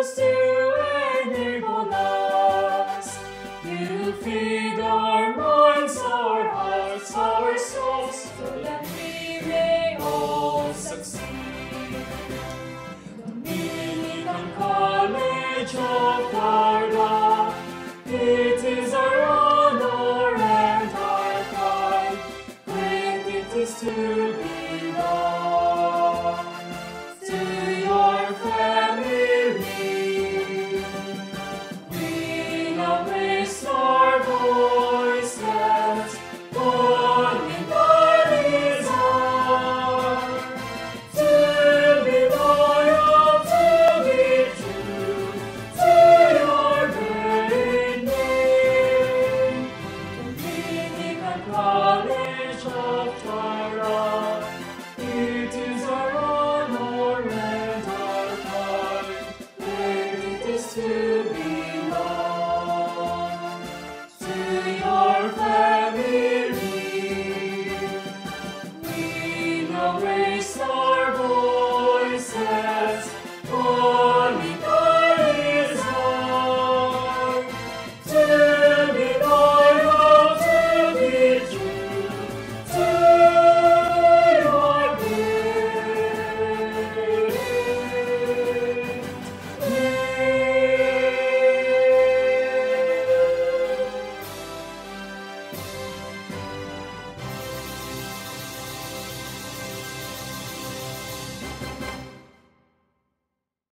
us to enable us. You feed our minds, our hearts, our souls, so that we may all succeed. Dominican College of Tarlac, it is our honor and our pride. Great it is to be